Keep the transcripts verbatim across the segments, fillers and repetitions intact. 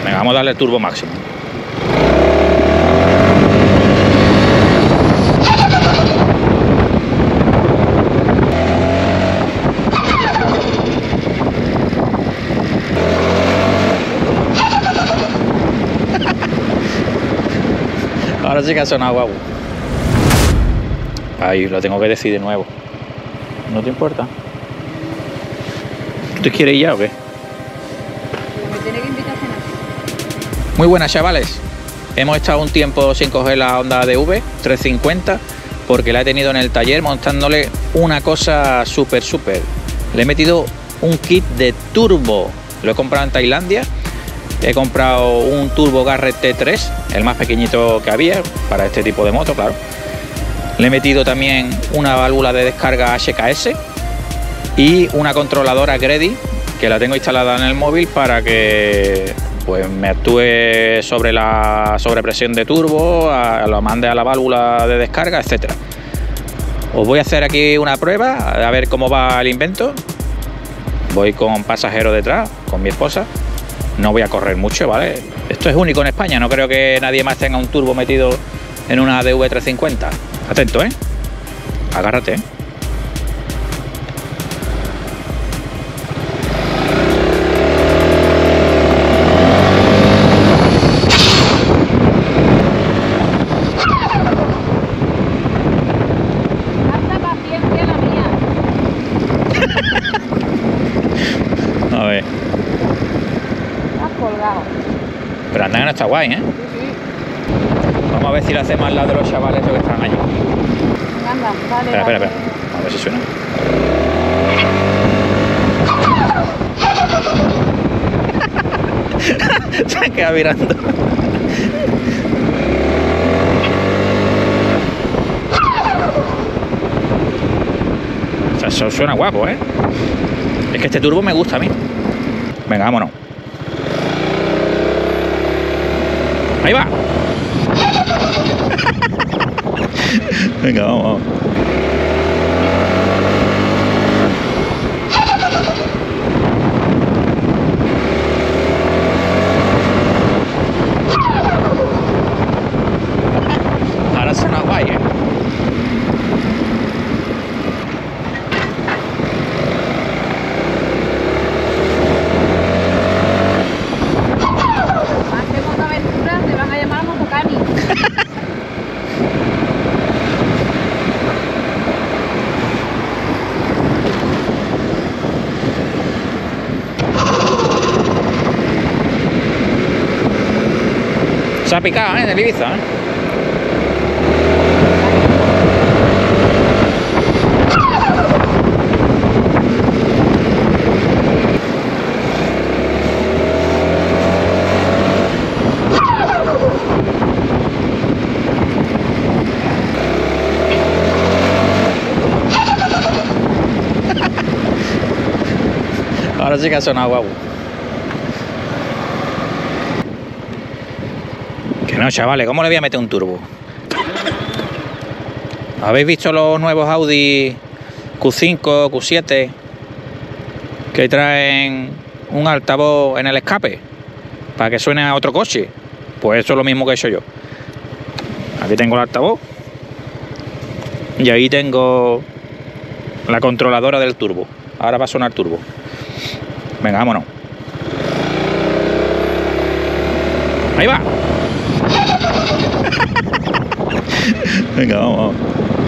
Venga, vamos a darle el turbo máximo. Ahora sí que ha sonado guau. Ahí lo tengo que decir de nuevo. ¿No te importa? ¿Tú quieres ir ya o qué? Me tiene que invitar a cenar. Muy buenas, chavales. Hemos estado un tiempo sin coger la Honda D V trescientos cincuenta porque la he tenido en el taller montándole una cosa súper súper. Le he metido un kit de turbo. Lo he comprado en Tailandia. He comprado un Turbo Garrett T tres, el más pequeñito que había para este tipo de moto, claro. Le he metido también una válvula de descarga H K S y una controladora Gredi, que la tengo instalada en el móvil para que pues me actúe sobre la sobrepresión de turbo, a, lo mande a la válvula de descarga, etcétera. Os voy a hacer aquí una prueba a ver cómo va el invento. Voy con pasajero detrás, con mi esposa. No voy a correr mucho, ¿vale? Esto es único en España, no creo que nadie más tenga un turbo metido en una D V trescientos cincuenta. Atento, ¿eh? Agárrate, ¿eh? A ver. Pero anda que no está guay, ¿eh? Sí, sí. Vamos a ver si le hacemos al lado de los chavales que están allí. Anda, vale. Espera, espera, vale. espera. A ver si suena. Se han quedado mirando. O sea, eso suena guapo, ¿eh? Es que este turbo me gusta a mí. Venga, vámonos. Ahí va. Venga, vamos, vamos. Ahora suena guay, ¿eh? Segunda aventura te van a llamar Motocami. Se ha picado, ¿eh? En el Ibiza, ¿eh? Ahora sí que ha sonado guau. Que no, chavales, ¿cómo le voy a meter un turbo? ¿Habéis visto los nuevos Audi Q cinco, Q siete que traen un altavoz en el escape para que suene a otro coche? Pues eso es lo mismo que he hecho yo. Aquí tengo el altavoz y ahí tengo la controladora del turbo. Ahora va a sonar turbo. Venga, vámonos. Ahí va. Venga, vamos, vamos.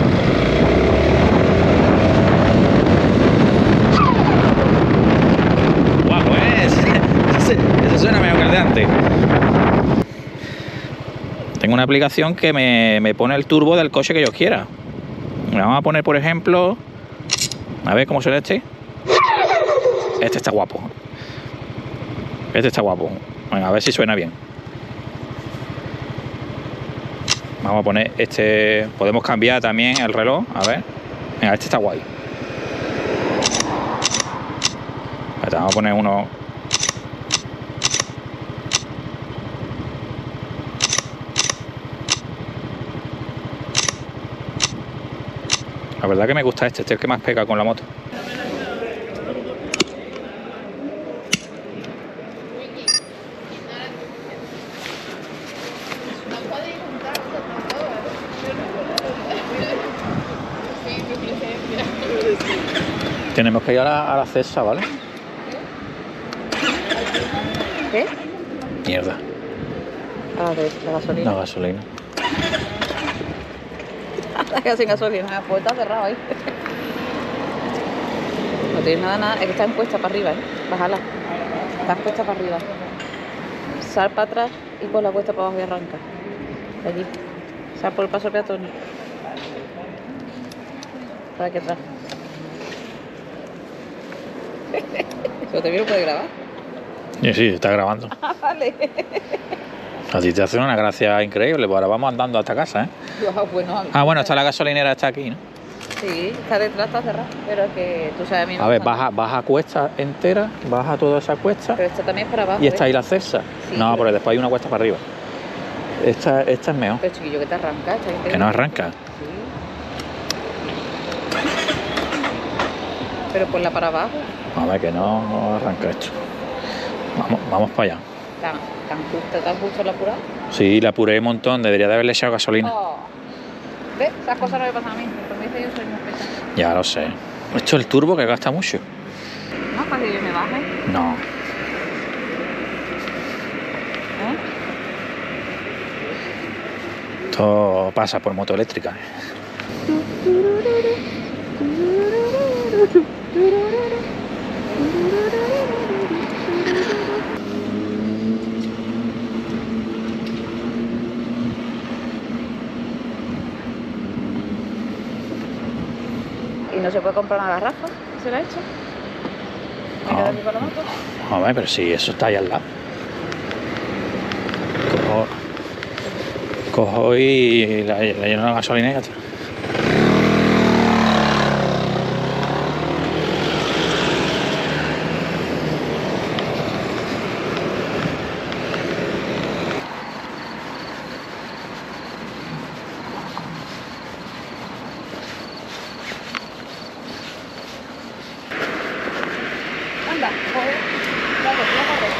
Guapo, ¿eh? Ese, ese suena mejor que el de antes. Tengo una aplicación que me, me pone el turbo del coche que yo quiera. Le vamos a poner, por ejemplo, a ver cómo suena este. Este está guapo. Este está guapo. Venga, a ver si suena bien. Vamos a poner este. Podemos cambiar también el reloj. A ver. Venga, este está guay. Vamos a poner uno. La verdad que me gusta este. Este es el que más pega con la moto. Tenemos que ir a la, a la cesa, ¿vale? ¿Qué? Mierda. Ah, de la gasolina. La gasolina. Está sin gasolina, pues está cerrado ahí. No tienes nada, nada. Es que está en cuesta para arriba, ¿eh? Bájala. Está en cuesta para arriba. Sal para atrás y por la cuesta para abajo y arranca. Allí. Sal por el paso peatonal. Para aquí atrás. ¿Eso te vieron puede grabar? Sí, sí, está grabando. Ah, vale. A ti te hace una gracia increíble, pues ahora vamos andando hasta casa, ¿eh? Ah, bueno, Ah, bueno, está la gasolinera, está aquí, ¿no? sí, está detrás, está cerrada. Pero es que tú sabes a mí. A ver, baja, baja cuesta entera, baja toda esa cuesta. Pero esta también es para abajo. Y está ¿eh? ahí la cesa. Sí, no, pero- porque después hay una cuesta para arriba. Esta, esta es mejor. Pero chiquillo, que te arranca. Esta gente Que no arranca. Sí. Pero ponla para abajo. A ver, que no, no arranca esto. Vamos, vamos para allá. Tan, tan justo, tan justo la apurada. Sí, la apuré un montón, debería de haberle echado gasolina. Oh. ¿Ves? Esas cosas no me pasan a mí. Por mí yo soy muy pesada. Ya lo sé. Esto es el turbo que gasta mucho. No, para que yo me baje. No. ¿Eh? Esto pasa por moto eléctrica. ¿Y no se puede comprar una garrafa? ¿Se la ha hecho? ¿Me No. quedo aquí con la moto? A ver, pero si eso está ahí al lado. Cojo, cojo y la, la lleno de gasolina y ya está. Anda, joder. Dale, voy a correr.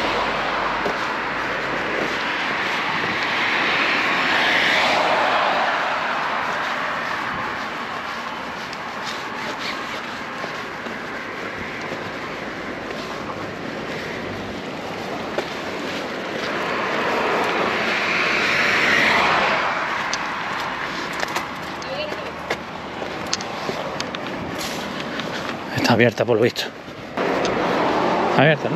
Está abierta por lo visto. Está abierta, ¿no?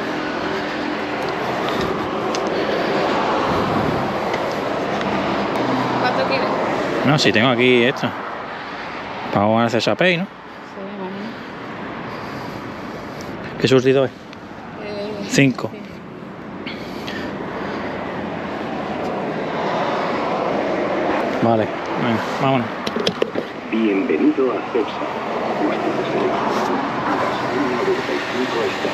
¿Cuánto quieres? No, si tengo aquí esto. Pago al Cesa Pay, ¿no? Sí, imagino. ¿Qué surtido es? Eh, Cinco. sí. Vale, venga, vámonos. Bienvenido a Cepsa. Usted desea gasolina noventa y cinco está.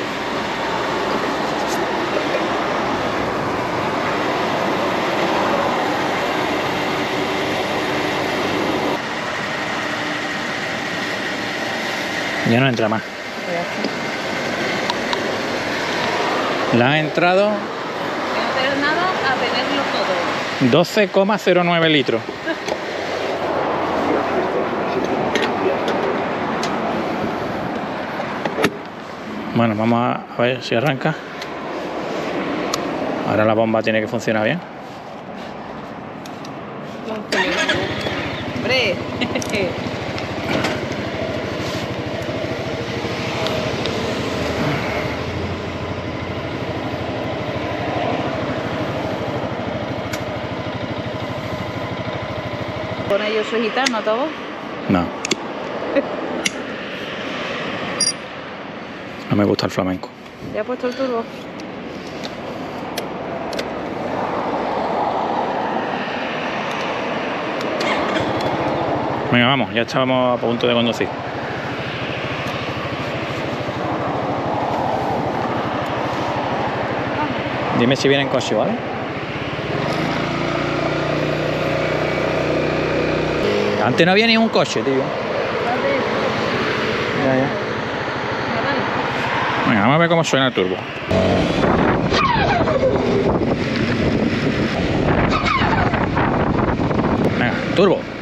Ya no entra más. Pues ya está. La ha entrado De no tener nada a tenerlo todo. doce coma cero nueve litros. Bueno, vamos a a ver si arranca. Ahora la bomba tiene que funcionar bien. Hombre. Con ellos soy gitano, todo. No. No me gusta el flamenco. ¿Ya has puesto el turbo? Venga, vamos, ya estábamos a punto de conducir. Dime si viene en coche, ¿vale? Antes no había ni un coche, tío. Ya, ya. Venga, vamos a ver cómo suena el turbo. Venga, turbo.